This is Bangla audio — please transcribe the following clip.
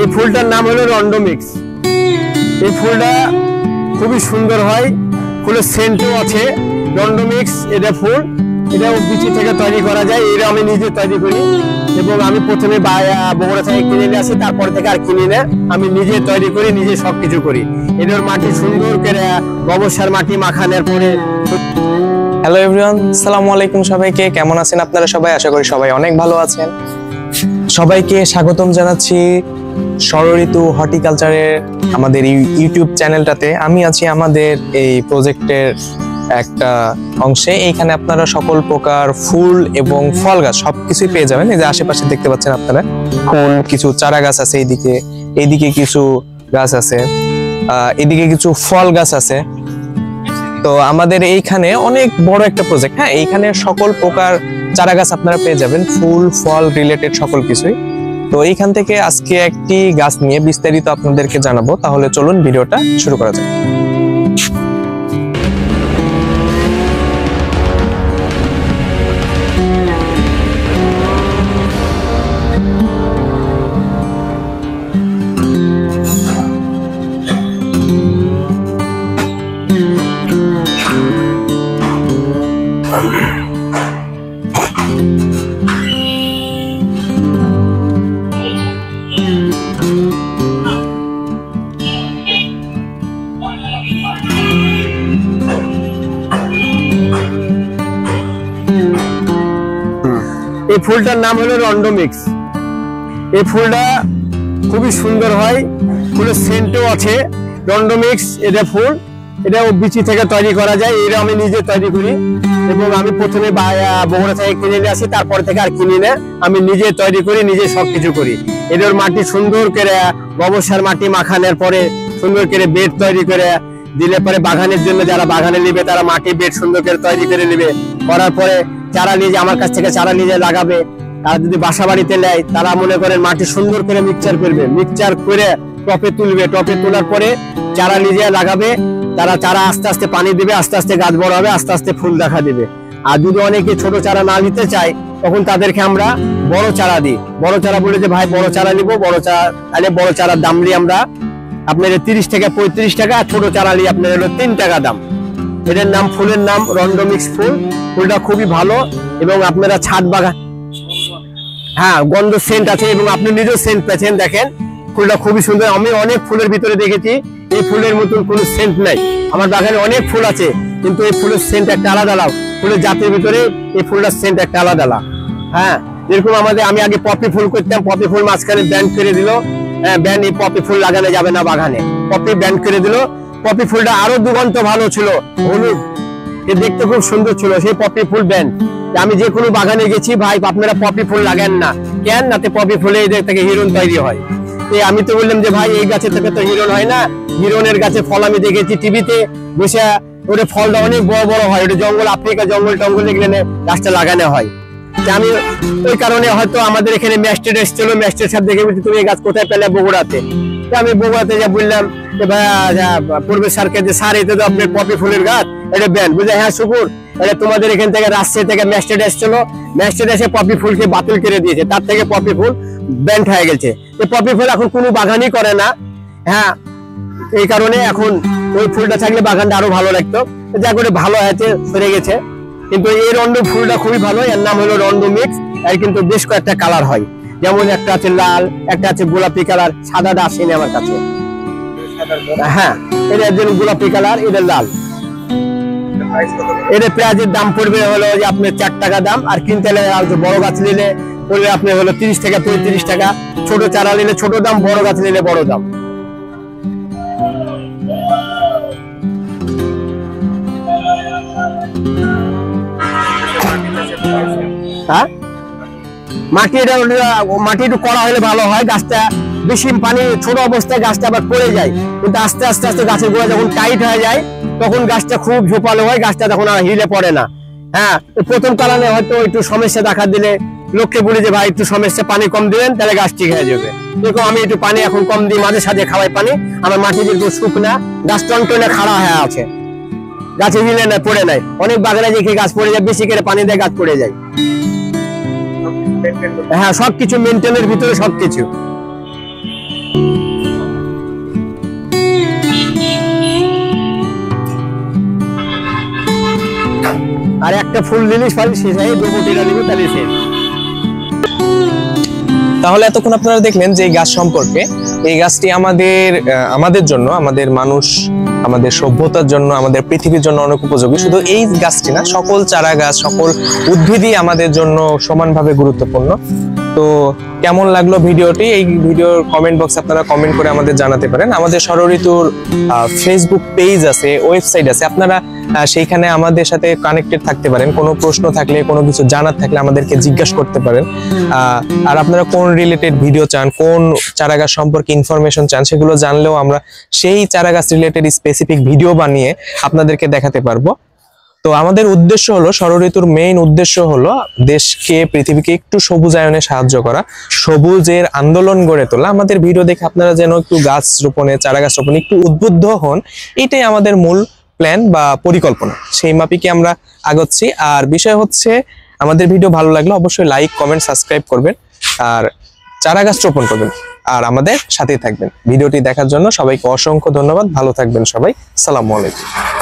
এই ফুলটার নাম হলো রন্ডো মিক্স। এই ফুলটা খুবই সুন্দর হয়, ফুলের সেন্টও আছে। রন্ডো মিক্স এটা ফুল, এটাও বিচি থেকে তৈরি করা যায়। এটা আমি নিজে তৈরি করি এবং আমি প্রথমে বগুড়া থেকে কিনে নিয়ে আসি, তারপর থেকে আর কিনি না, আমি নিজে তৈরি করি, নিজে সবকিছু করি। এটার মাটি সুন্দর করে গোবর সার মাটি মাখানোর পরে। হ্যালো এভরিওয়ান, আসসালামু আলাইকুম সবাইকে। কেমন আছেন আপনারা সবাই? আশা করি সবাই অনেক ভালো আছেন। সবাইকে স্বাগতম জানাচ্ছি ষড়ঋতু হর্টিকালচারের আমাদের ইউটিউব চ্যানেলটাতে। আমি আছি আমাদের এই প্রজেক্টের একটা অংশে। এইখানে আপনারা সকল প্রকার ফুল এবং ফল গাছ সবকিছুই পেয়ে যাবেন। এই যে আশেপাশে দেখতে পাচ্ছেন আপনারা ফুল, কিছু চারা গাছ আছে এইদিকে কিছু গাছ আছে, এদিকে কিছু ফল গাছ আছে। তো আমাদের এইখানে অনেক বড় একটা প্রজেক্ট। হ্যাঁ, এইখানে সকল প্রকার চারা গাছ আপনারা পেয়ে যাবেন, ফুল ফল রিলেটেড সকল কিছুই। তো এইখান থেকে আজকে একটি গাছ নিয়ে বিস্তারিত আপনাদেরকে জানাবো। তাহলে চলুন ভিডিওটা শুরু করা যাক। এই ফুলটার নাম হলো রন্ডো মিক্স। এই ফুলটা খুবই সুন্দর হয়, ফুলের সেন্টও আছে। রন্ডো মিক্স এটা ফুল, এটাও বিচি থেকে তৈরি করা যায়। এটা আমি নিজে তৈরি করি এবং আমি প্রথমে বগুড়া থেকে কিনে নিয়ে আসি, তারপর থেকে আর কিনি না, আমি নিজে তৈরি করি, নিজে সবকিছু করি। এটার মাটি সুন্দর করে গোবর সার মাটি মাখানোর পরে সুন্দর করে বেড তৈরি করে দিলে পরে বাগানের জন্য যারা বাগানে নিবে তারা মাটি বেড সুন্দর করে তৈরি করে নিবে। করার পরে চারা নিয়ে আমার কাছ থেকে চারা নিয়ে লাগাবে। আর যদি বাসা বাড়িতে নেয় তারা মনে করেন মাটি সুন্দর করে মিক্সচার করবে, মিক্সচার করে টপে তুলবে, টপে তোলার পরে চারা নিয়ে লাগাবে। তারা চারা আস্তে আস্তে পানি দিবে, আস্তে আস্তে গাছ বড় হবে, আস্তে আস্তে ফুল দেখা দিবে। আর যদি অনেকে ছোট চারা না নিতে চায় তখন তাদেরকে আমরা বড় চারা দিই। বড় চারা বলে যে ভাই বড় চারা নিবো, বড় চারা তাহলে বড় চারার দাম নিই আমরা আপনার 30 থেকে 35 টাকা, ছোট চারা নিই আপনার হলো 3 টাকা দাম। এটার নাম, ফুলের নাম রন্ডো মিক্স ফুল। ফুলটা খুবই ভালো এবং আপনারা ছাদ বাগান, হ্যাঁ গন্ধ সেন্ট আছে এবং আপনি নিজেও সেন্ট পেয়েছেন। দেখেন ফুলটা খুবই সুন্দর। আমি অনেক ফুলের ভিতরে দেখেছি এই ফুলের মতন কোনো সেন্ট নাই। আমার বাগানে অনেক ফুল আছে কিন্তু এই ফুলের সেন্ট একটা আলাদা। ফুলের জাতের ভিতরে এই ফুলটার সেন্ট একটা আলাদা। হ্যাঁ, যেরকম আমি আগে পপি ফুল করতাম, পপি ফুল মাঝখানে ব্যান্ড করে দিল। হ্যাঁ, ব্যান্ড, এই পপি ফুল লাগানো যাবে না বাগানে, পপি ব্যান্ড করে দিল। পপি ফুলটা আরো দুগন্ত ভালো ছিল, হলুদ, দেখতে খুব সুন্দর ছিল সেই পপি ফুল ব্যান্ড। আমি যে কোনো বাগানে গেছি, ভাই আপনারা পপি ফুল লাগান না কেন? নাতে পপি ফুলে এদের থেকে হিরণ তৈরি হয়। আমি তো বললাম যে ভাই এই গাছের থেকে তো হিরণ হয় না। হিরণের গাছে ফল আমি দেখেছি টিভিতে বসে, ওটা ফলটা অনেক বড় বড় হয়। ওটা জঙ্গল, আফ্রিকা জঙ্গল টঙ্গল এগুলো গাছটা লাগানো হয়। আমি ওই কারণে হয়তো আমাদের এখানে ম্যাস্টেড এসেছিল, ম্যাস্টেড সাহেব দেখে বলছি তুমি এই গাছ কোথায় পেলে? বগুড়াতে। আমি বগুড়াতে যা বললাম যে ভাই পূর্বের স্যারকে যে স্যার এটা তো আপনার পপি ফুলের গাছ, এটা ব্যান্ড। বুঝলে হ্যাঁ শুকুর, এটা তোমাদের এখান থেকে রাজশাহী থেকে ম্যাস্টেড এসেছিল, ম্যাস্টেড এসে পপি ফুলকে বাতিল করে দিয়েছে, তার থেকে পপি ফুল ব্যান্ড হয়ে গেছে। এই পপি ফুল এখন কোনো বাগানই করে না। হ্যাঁ, এই কারণে এখন ওই ফুলটা থাকলে বাগানটা আরো ভালো লাগতো। যা করে ভালো হয়েছে, সরে গেছে। কিন্তু এই রন্ডো ফুলটা খুবই ভালো, এর নাম হলো রন্ডো মিক্স। এর কিন্তু বেশ কয়েকটা কালার হয়, যেমন একটা আছে লাল, একটা আছে গোলাপি কালার, সাদাটা আসেনি আমার কাছে। হ্যাঁ, এটা একজন গোলাপি কালার, এটা লাল। এটা পেঁয়াজের দাম পড়বে হলো যে আপনার 4 টাকা দাম। আর কিনতে বড় গাছ নিলে পড়বে আপনার হলো 30 থেকে 35 টাকা। ছোট চারা নিলে ছোট দাম, বড় গাছ নিলে বড় দাম। হ্যাঁ, মাটি একটু কড়া হলে ভালো হয়। গাছটা বেশি পানি ছোট অবস্থায় গাছটা আবার পড়ে যায়, কিন্তু আস্তে আস্তে আস্তে গাছের গোড়া যখন টাইট হয়ে যায় তখন গাছটা খুব ঝোপালো হয়, গাছটা তখন আর হিলে পড়ে না। হ্যাঁ, প্রথম কারণে হয়তো একটু সমস্যা দেখা দিলে লোককে বলি যে ভাই একটু সমস্যা, পানি কম দিবেন তাহলে গাছ ঠিক হয়ে যাবে। দেখো আমি একটু পানি এখন কম দিই, মাঝে সাঝে খাওয়াই পানি। আমার মাটি যেরকম শুকনা, গাছ টনটনে খাড়া হয়ে আছে, গাছে হিলে না, পড়ে নাই। অনেক বাগানে দেখি গাছ পড়ে যায়, বেশি করে পানি দিয়ে গাছ পড়ে যায়। হ্যাঁ, সবকিছু মেনটেনের ভিতরে সবকিছু। আর একটা ফুল লিলিশ পালি শেষ হয়, 2 কোটি টাকা দিব তাহলে শেষ। তাহলে এতক্ষণ আপনারা দেখলেন যে এই গাছ সম্পর্কে। এই গাছটি আমাদের জন্য, আমাদের মানুষ, আমাদের সভ্যতার জন্য, আমাদের পৃথিবীর জন্য অনেক উপযোগী। শুধু এই গাছটি না, সকল চারা গাছ, সকল উদ্ভিদই আমাদের জন্য সমানভাবে গুরুত্বপূর্ণ। তো কেমন লাগলো ভিডিওটি? এই ভিডিওর কমেন্ট বক্সে আপনারা কমেন্ট করে আমাদের জানাতে পারেন। আমাদের ষড়ঋতুর ফেসবুক পেজ আছে, ওয়েবসাইট আছে, আপনারা সেইখানে আমাদের সাথে কানেক্টেড থাকতে পারেন। কোনো প্রশ্ন থাকলে, কোনো কিছু জানার থাকলে আমাদেরকে জিজ্ঞাসা করতে পারেন। আর আপনারা কোন রিলেটেড ভিডিও চান, কোন চারা গাছ সম্পর্কে ইনফরমেশন চান, সেগুলো জানলেও আমরা সেই চারা গাছ রিলেটেড স্পেসিফিক ভিডিও বানিয়ে আপনাদেরকে দেখাতে পারবো। তো আমাদের উদ্দেশ্য হলো, ষড়ঋতুর মেইন উদ্দেশ্য হলো দেশকে, পৃথিবীকে একটু সবুজায়নে সাহায্য করা, সবুজের আন্দোলন গড়ে তোলা। আমাদের ভিডিও দেখে আপনারা যেন একটু গাছ রোপণে, চারা গাছ রোপণে একটু উদ্বুদ্ধ হন, এটাই আমাদের মূল প্ল্যান বা পরিকল্পনা। সেই মাপিকে আমরা আগাচ্ছি। আর বিষয় হচ্ছে, আমাদের ভিডিও ভালো লাগলে অবশ্যই লাইক, কমেন্ট, সাবস্ক্রাইব করবেন আর চারা গাছ রোপণ করবেন আর আমাদের সাথেই থাকবেন। ভিডিওটি দেখার জন্য সবাইকে অসংখ্য ধন্যবাদ। ভালো থাকবেন সবাই। আসসালামু আলাইকুম।